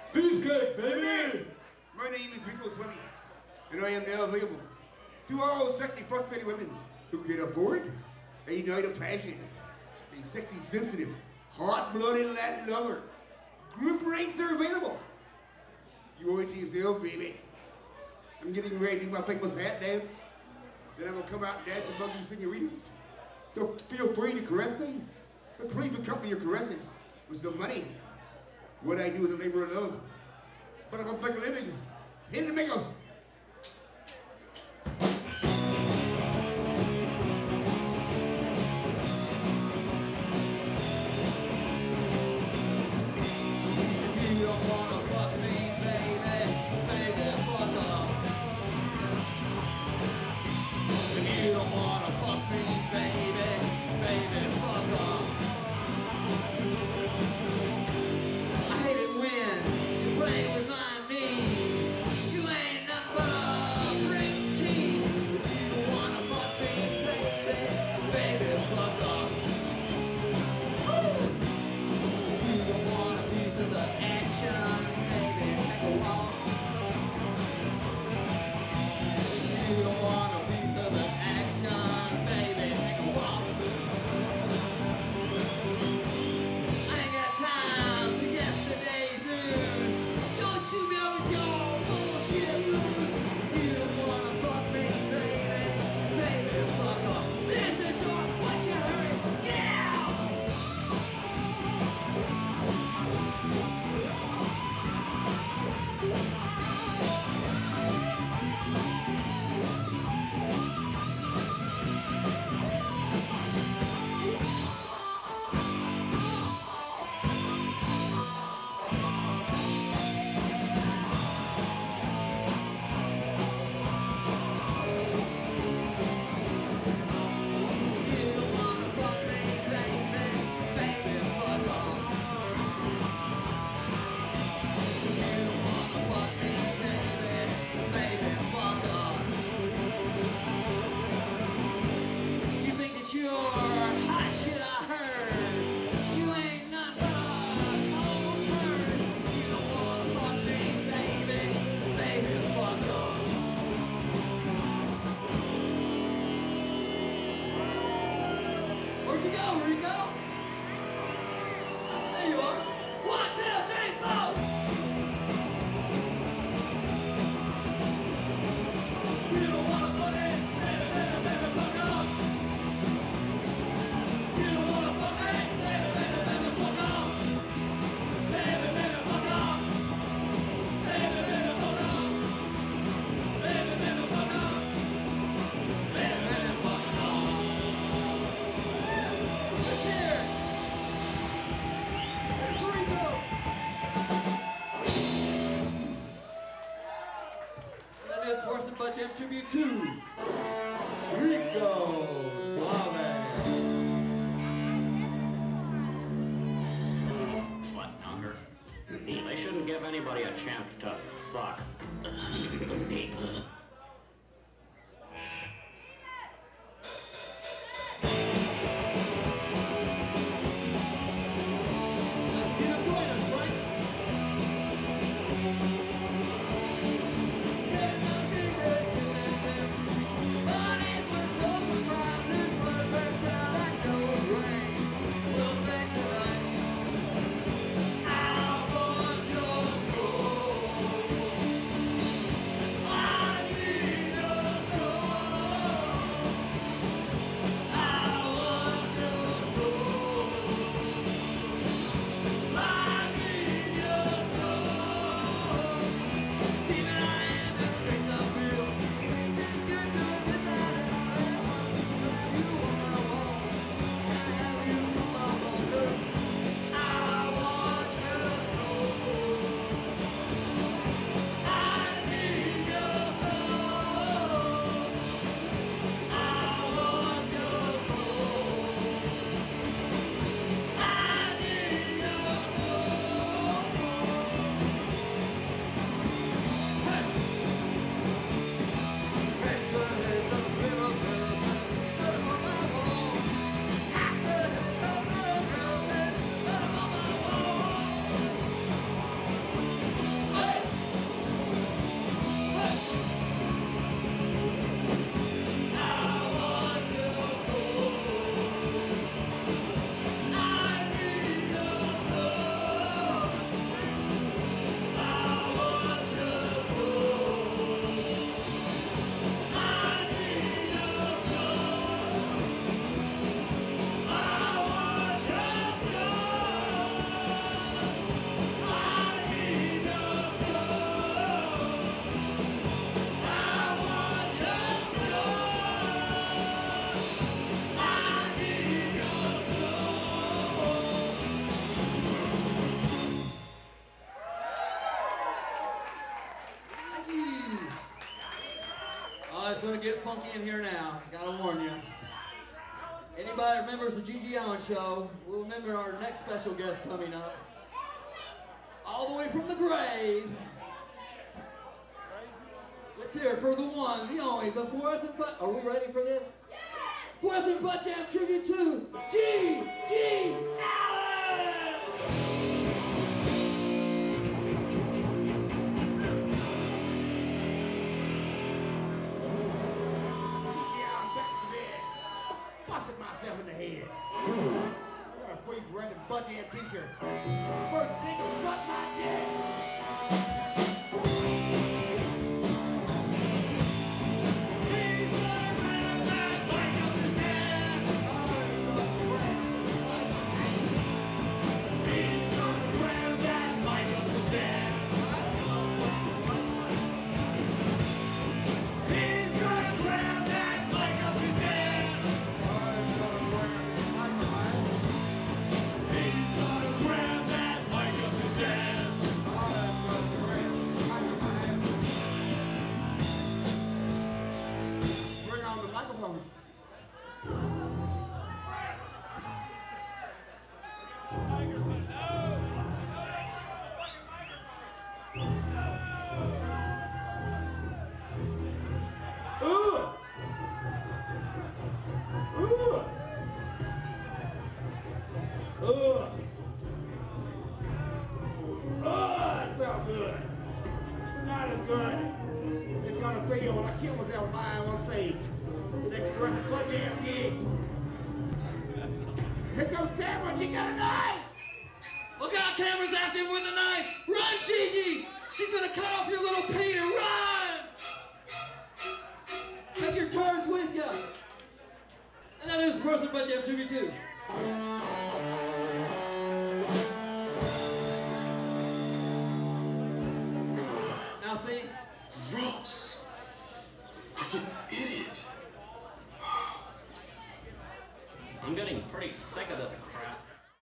Beefcake, baby! My name is Rico, and I am now available to all sexually frustrated women who can afford a night of passion, a sexy, sensitive, hot-blooded Latin lover. Group rates are available. You owe it to yourself, baby. I'm getting ready to do my famous hat dance. Then I'm gonna come out and dance among you senoritas. So feel free to caress me, but please accompany your caresses with some money. What I do is a labor of love, but I'm gonna make a living. Hit it, amigos. You don't wanna fuck me, baby, baby, fuck off. If you don't wanna fuck me, baby, baby, fuck off. I hate it when you play with my knees. You ain't nothing but a brick tease. If you don't wanna fuck me, baby, baby, fuck off. You don't want a piece of the action, baby, take a walk. You don't want a piece of the action, baby, take a walk. I ain't got time for yesterday's news. Don't shoot me over your bullshit blues. You don't wanna fuck me, baby, baby, fuck off. There's the door, watch you hurry, get out! You don't wanna fuck me, baby, baby, fuck off. You don't wanna fuck me, baby, baby, fuck off. You think that you're hot shit, I heard. You ain't nothing but a cold turd. You don't wanna fuck me, baby, baby, fuck off. Where'd you go, Rico? There you are. 1, 2, 3, 4. You don't wanna fuck me, baby, baby, baby, fuck off. You don't wanna fuck me, baby, baby, baby, fuck off. Baby, baby, fuck off. Baby, baby, fuck off. Baby, baby, fuck off. Baby, baby, fuck off. Let's hear it. Rico. That is Fluorescent Butt Jam tribute to Rico Suave. What, hunger? They shouldn't give anybody a chance to suck. Let's get a join us, right? Money with no surprises, but first time that goes rain. We'll back tonight. Out for your soul. I gonna get funky in here now. Gotta warn you. Anybody that remembers the G.G. Allin show will remember our next special guest coming up. All the way from the grave. Let's hear it for the one, the only, the Fluorescent Butt. Are we ready for this? Fluorescent Butt Jam tribute to G.G. Allin! Busted myself in the head. I got a free Fluorescent Butt Jam t-shirt. First thing to suck my dick. It felt good. Not as good. It's gonna feel when I kill myself live on stage. The next Fluorescent Butt Jam gig. Here comes Cameron, she got a knife! Look out, Cameron's after him with a knife! Run, Gigi! She's gonna cut off your little Peter, run! Take your turns with ya! And that is Fluorescent Butt Jam 2v2. Now see? Gross. Freaking idiot. I'm getting pretty sick of this crap.